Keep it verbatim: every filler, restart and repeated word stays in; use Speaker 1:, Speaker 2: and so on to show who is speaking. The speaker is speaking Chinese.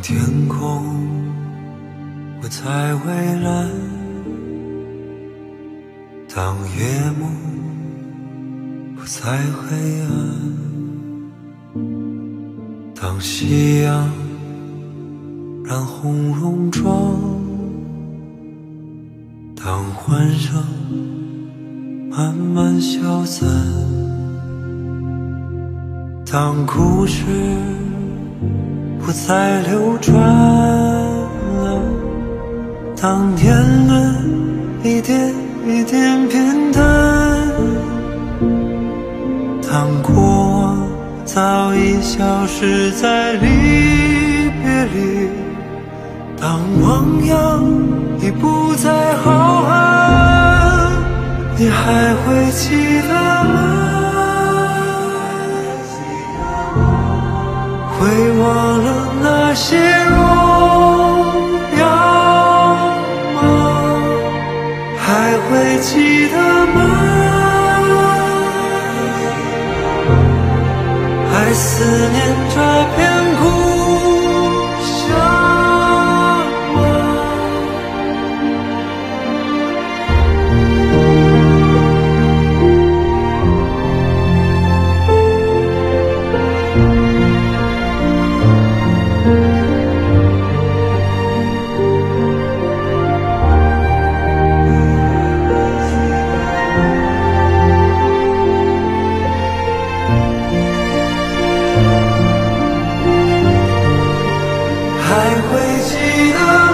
Speaker 1: 天空不再蔚蓝，当夜幕不再黑暗，当夕阳染红戎装，当欢声慢慢消散，当故事不再流传了，当年轮一点一点变淡，当过往早已消失在离别里，当汪洋已不再浩瀚，你还会记得吗？会忘了那些荣耀吗？还会记得吗？还思念这片故乡吗？还会记得